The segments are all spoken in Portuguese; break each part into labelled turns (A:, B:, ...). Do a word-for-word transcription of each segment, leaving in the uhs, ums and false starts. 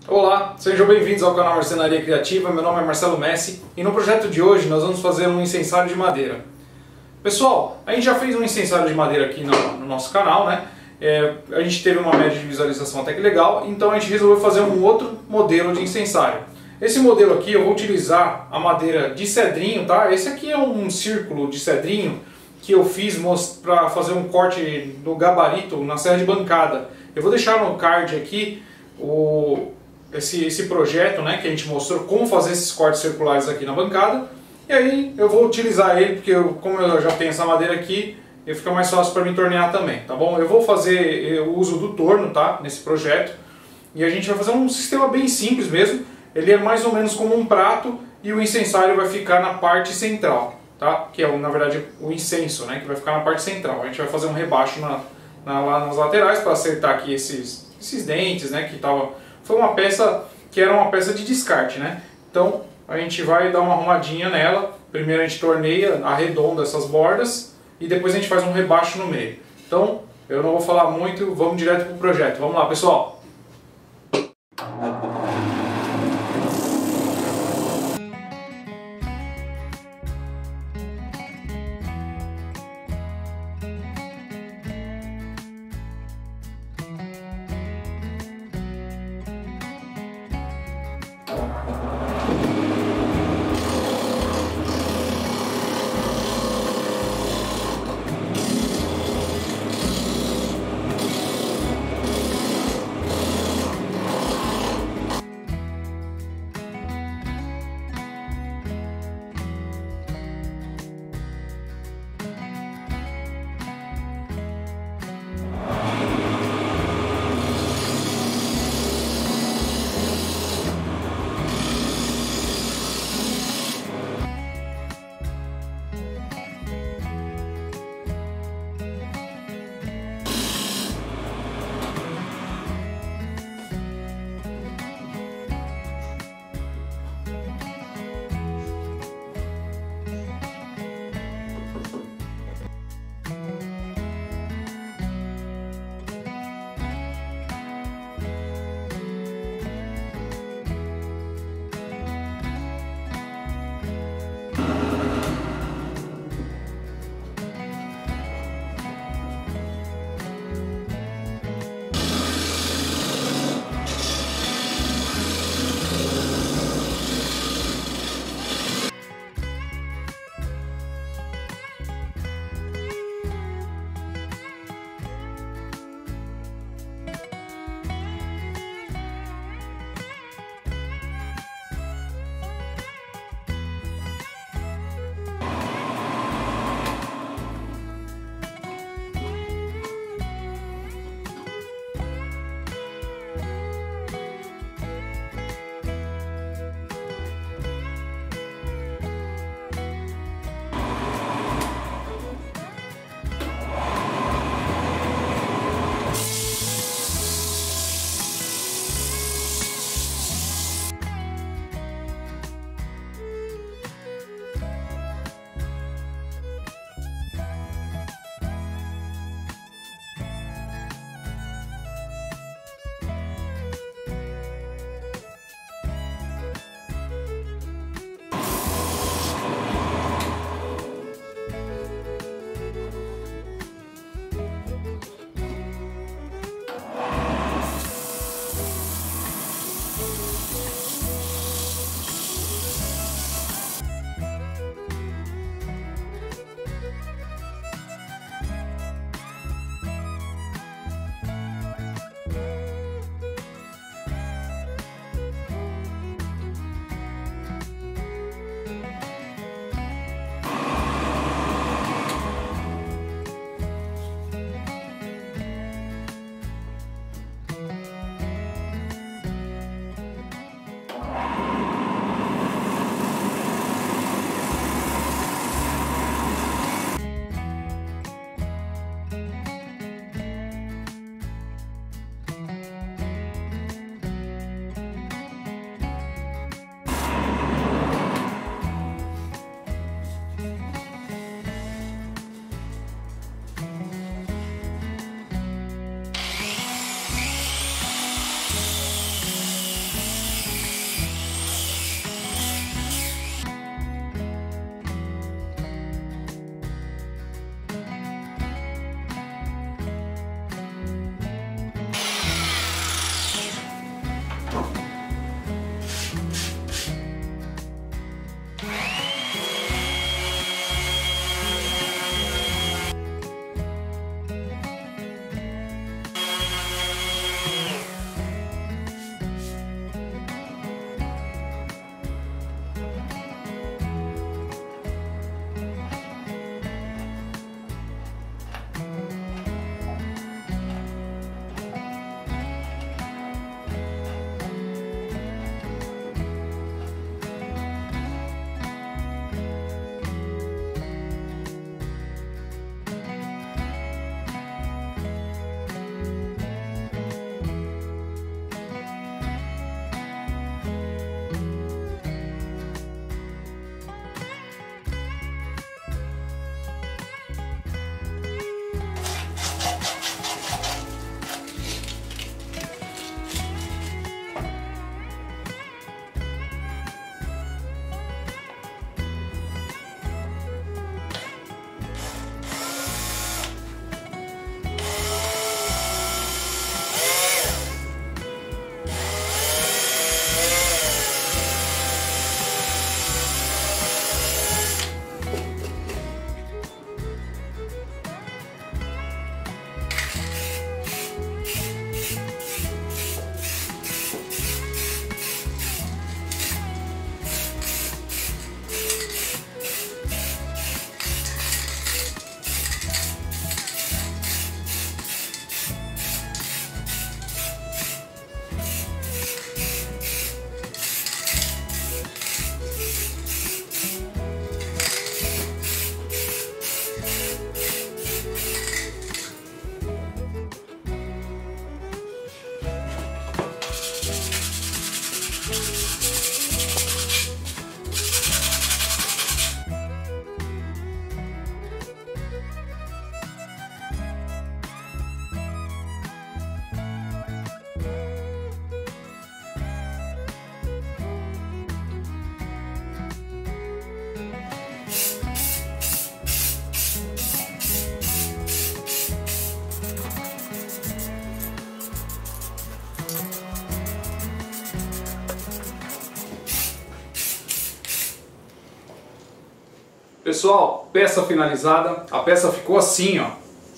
A: Olá, sejam bem-vindos ao canal Marcenaria Criativa. Meu nome é Marcelo Messi e no projeto de hoje nós vamos fazer um incensário de madeira. Pessoal, a gente já fez um incensário de madeira aqui no, no nosso canal, né? É, a gente teve uma média de visualização até que legal, então a gente resolveu fazer um outro modelo de incensário. Esse modelo aqui eu vou utilizar a madeira de cedrinho, tá? Esse aqui é um círculo de cedrinho que eu fiz para fazer um corte no gabarito na serra de bancada. Eu vou deixar no card aqui o... Esse, esse projeto, né, que a gente mostrou como fazer esses cortes circulares aqui na bancada. E aí eu vou utilizar ele, porque eu, como eu já tenho essa madeira aqui, ele fica mais fácil para me tornear também, tá bom? Eu vou fazer o uso do torno, tá, nesse projeto. E a gente vai fazer um sistema bem simples mesmo. Ele é mais ou menos como um prato e o incensário vai ficar na parte central, tá? Que é, na verdade, o incenso, né, que vai ficar na parte central. A gente vai fazer um rebaixo na, na, lá nas laterais para acertar aqui esses, esses dentes, né, que tava... Foi uma peça que era uma peça de descarte, né? Então a gente vai dar uma arrumadinha nela. Primeiro a gente torneia, arredonda essas bordas e depois a gente faz um rebaixo no meio. Então eu não vou falar muito, vamos direto para o projeto. Vamos lá, pessoal! Pessoal, peça finalizada, a peça ficou assim, ó.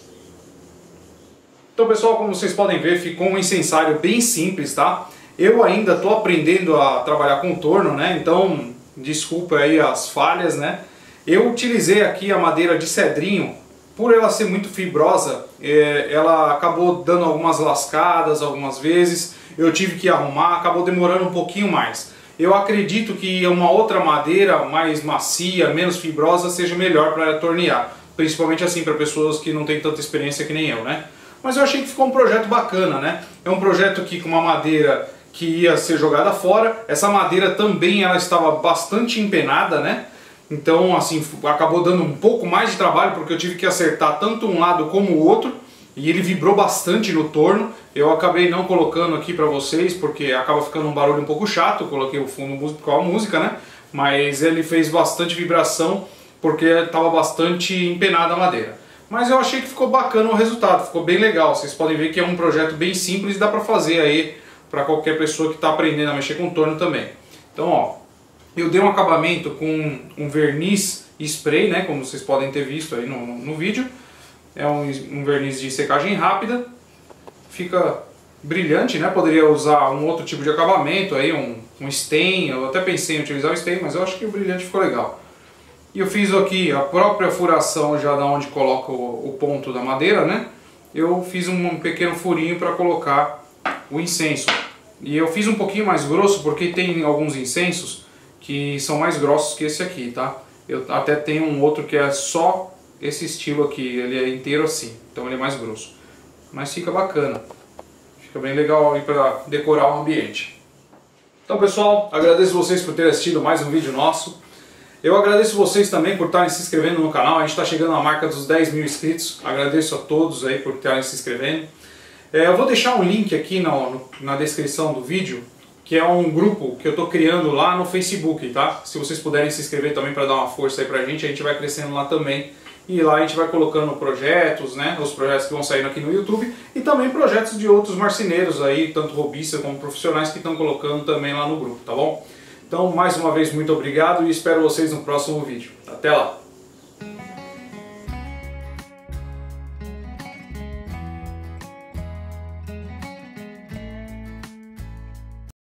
A: Então pessoal, como vocês podem ver, ficou um incensário bem simples, tá? Eu ainda estou aprendendo a trabalhar com torno, né? Então, desculpa aí as falhas, né? Eu utilizei aqui a madeira de cedrinho, por ela ser muito fibrosa, ela acabou dando algumas lascadas algumas vezes, eu tive que arrumar, acabou demorando um pouquinho mais. Eu acredito que uma outra madeira mais macia, menos fibrosa, seja melhor para tornear, principalmente assim para pessoas que não têm tanta experiência que nem eu, né? Mas eu achei que ficou um projeto bacana, né? É um projeto aqui com uma madeira que ia ser jogada fora, essa madeira também ela estava bastante empenada, né? Então, assim, acabou dando um pouco mais de trabalho porque eu tive que acertar tanto um lado como o outro e ele vibrou bastante no torno. Eu acabei não colocando aqui pra vocês porque acaba ficando um barulho um pouco chato. Eu coloquei o fundo musical, a música, né? Mas ele fez bastante vibração porque estava bastante empenada a madeira. Mas eu achei que ficou bacana o resultado, ficou bem legal. Vocês podem ver que é um projeto bem simples e dá pra fazer aí pra qualquer pessoa que está aprendendo a mexer com torno também. Então, ó. Eu dei um acabamento com um verniz spray, né, como vocês podem ter visto aí no, no vídeo. É um, um verniz de secagem rápida. Fica brilhante, né? Poderia usar um outro tipo de acabamento, aí, um, um stain. Eu até pensei em utilizar o stain, mas eu acho que o brilhante ficou legal. E eu fiz aqui a própria furação já da onde coloca o, o ponto da madeira, né? Eu fiz um, um pequeno furinho para colocar o incenso. E eu fiz um pouquinho mais grosso porque tem alguns incensos que são mais grossos que esse aqui, tá? Eu até tenho um outro que é só esse estilo aqui, ele é inteiro assim, então ele é mais grosso. Mas fica bacana, fica bem legal aí para decorar o ambiente. Então pessoal, agradeço vocês por terem assistido mais um vídeo nosso. Eu agradeço vocês também por estarem se inscrevendo no canal, a gente está chegando na marca dos dez mil inscritos. Agradeço a todos aí por estarem se inscrevendo. É, eu vou deixar um link aqui na, na descrição do vídeo, que é um grupo que eu estou criando lá no Facebook, tá? Se vocês puderem se inscrever também para dar uma força aí pra gente, a gente vai crescendo lá também. E lá a gente vai colocando projetos, né? Os projetos que vão saindo aqui no YouTube e também projetos de outros marceneiros aí, tanto robistas como profissionais que estão colocando também lá no grupo, tá bom? Então, mais uma vez, muito obrigado e espero vocês no próximo vídeo. Até lá!